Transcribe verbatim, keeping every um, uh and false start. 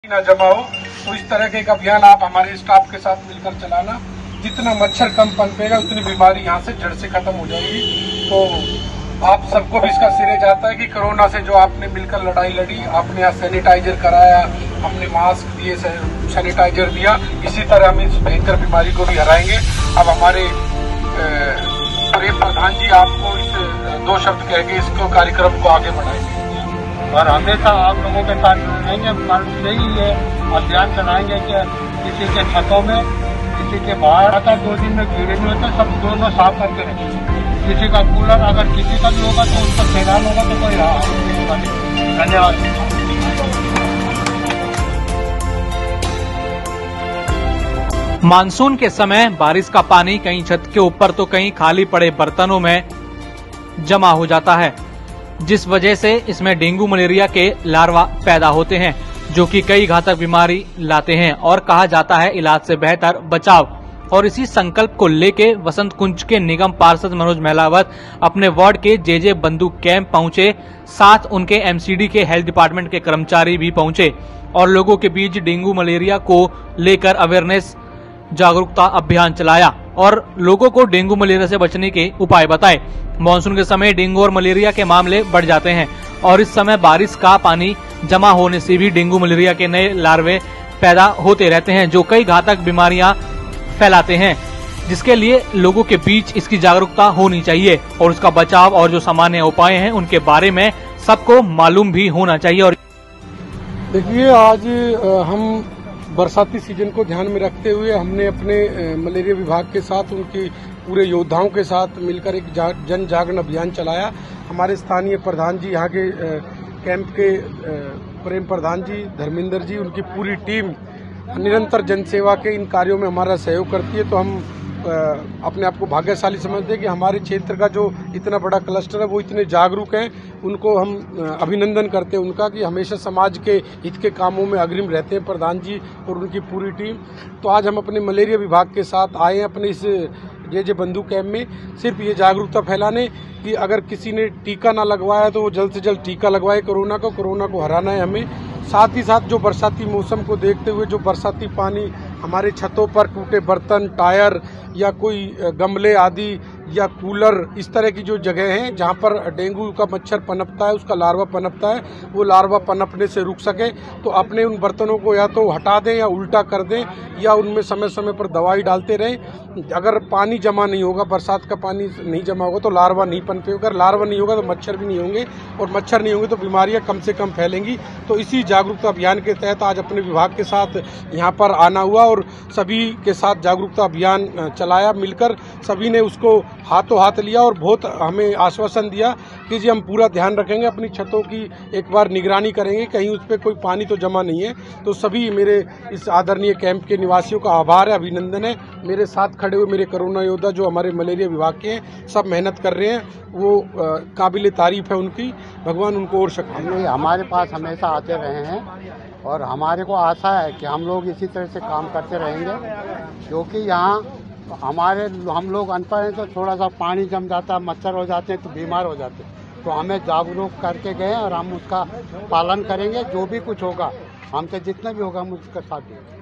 ना जमा हो, तो इस तरह के एक अभियान आप हमारे स्टाफ के साथ मिलकर चलाना। जितना मच्छर कम पनपेगा उतनी बीमारी यहाँ से जड़ से खत्म हो जाएगी। तो आप सबको भी इसका श्रेय जाता है कि कोरोना से जो आपने मिलकर लड़ाई लड़ी, आपने यहाँ सैनिटाइजर कराया, हमने मास्क दिए, सैनिटाइजर दिया, इसी तरह हम इस भयंकर बीमारी को भी हराएंगे। अब हमारे प्रेम प्रधान जी आपको इस दो शब्द कह के इसको कार्यक्रम को आगे बढ़ाएंगे और हमेशा आप लोगों के साथ रहेंगे। कल से ही ये अभियान चलाएंगे कि किसी के छतों में, किसी के बाहर आता दो दिन में कीड़े नहीं होते, सब दोनों साफ करके रखेंगे। किसी का कूलर अगर किसी का भी होगा तो उसका खैराल होगा तो कोई नहीं। धन्यवाद। मानसून के समय बारिश का पानी कहीं छत के ऊपर तो कहीं खाली पड़े बर्तनों में जमा हो जाता है, जिस वजह से इसमें डेंगू मलेरिया के लार्वा पैदा होते हैं, जो कि कई घातक बीमारी लाते हैं और कहा जाता है इलाज से बेहतर बचाव। और इसी संकल्प को लेके वसंत कुंज के निगम पार्षद मनोज महिलावत अपने वार्ड के जे जे बंधु कैंप पहुंचे। साथ उनके एमसीडी के हेल्थ डिपार्टमेंट के कर्मचारी भी पहुंचे और लोगों के बीच डेंगू मलेरिया को लेकर अवेयरनेस जागरूकता अभियान चलाया और लोगों को डेंगू मलेरिया से बचने के उपाय बताए। मानसून के समय डेंगू और मलेरिया के मामले बढ़ जाते हैं और इस समय बारिश का पानी जमा होने से भी डेंगू मलेरिया के नए लार्वे पैदा होते रहते हैं, जो कई घातक बीमारियां फैलाते हैं, जिसके लिए लोगों के बीच इसकी जागरूकता होनी चाहिए और उसका बचाव और जो सामान्य उपाय हैं उनके बारे में सबको मालूम भी होना चाहिए। और देखिए, आज हम बरसाती सीजन को ध्यान में रखते हुए हमने अपने मलेरिया विभाग के साथ, उनकी पूरे योद्धाओं के साथ मिलकर एक जा, जन जागरण अभियान चलाया। हमारे स्थानीय प्रधान जी, यहाँ के कैंप के प्रेम प्रधान जी, धर्मेंद्र जी, उनकी पूरी टीम निरंतर जनसेवा के इन कार्यों में हमारा सहयोग करती है। तो हम अपने आप को भाग्यशाली समझते हैं कि हमारे क्षेत्र का जो इतना बड़ा क्लस्टर है वो इतने जागरूक हैं। उनको हम अभिनंदन करते हैं उनका कि हमेशा समाज के हित के कामों में अग्रिम रहते हैं प्रधान जी और उनकी पूरी टीम। तो आज हम अपने मलेरिया विभाग के साथ आए हैं अपने इस जे जे बंधु कैंप में, सिर्फ ये जागरूकता फैलाने कि अगर किसी ने टीका ना लगवाया तो वो जल्द से जल्द टीका लगवाए। कोरोना को कोरोना को हराना है हमें। साथ ही साथ जो बरसाती मौसम को देखते हुए जो बरसाती पानी हमारे छतों पर टूटे बर्तन, टायर या कोई गमले आदि या कूलर, इस तरह की जो जगह हैं जहां पर डेंगू का मच्छर पनपता है, उसका लार्वा पनपता है, वो लार्वा पनपने से रुक सके तो अपने उन बर्तनों को या तो हटा दें या उल्टा कर दें या उनमें समय समय पर दवाई डालते रहें। अगर पानी जमा नहीं होगा, बरसात का पानी नहीं जमा होगा तो लार्वा नहीं पनपे। अगर लार्वा नहीं होगा तो मच्छर भी नहीं होंगे और मच्छर नहीं होंगे तो बीमारियां कम से कम फैलेंगी। तो इसी जागरूकता अभियान के तहत आज अपने विभाग के साथ यहाँ पर आना हुआ और सभी के साथ जागरूकता अभियान चलाया मिलकर। सभी ने उसको हाथों हाथ लिया और बहुत हमें आश्वासन दिया कि जी हम पूरा ध्यान रखेंगे, अपनी छतों की एक बार निगरानी करेंगे, कहीं उस पर कोई पानी तो जमा नहीं है। तो सभी मेरे इस आदरणीय कैंप के निवासियों का आभार है, अभिनंदन है। मेरे साथ खड़े हुए मेरे कोरोना योद्धा जो हमारे मलेरिया विभाग के हैं, सब मेहनत कर रहे हैं, वो काबिल तारीफ है उनकी। भगवान उनको और शक्ति दे। हमारे पास हमेशा आते रहे हैं और हमारे को आशा है कि हम लोग इसी तरह से काम करते रहेंगे, क्योंकि यहाँ हमारे हम लोग अनपढ़ हैं तो थोड़ा सा पानी जम जाता है, मच्छर हो जाते हैं तो बीमार हो जाते हैं। तो हमें जागरूक करके गए और हम उसका पालन करेंगे। जो भी कुछ होगा हमसे जितना भी होगा हम उसका साथ देंगे।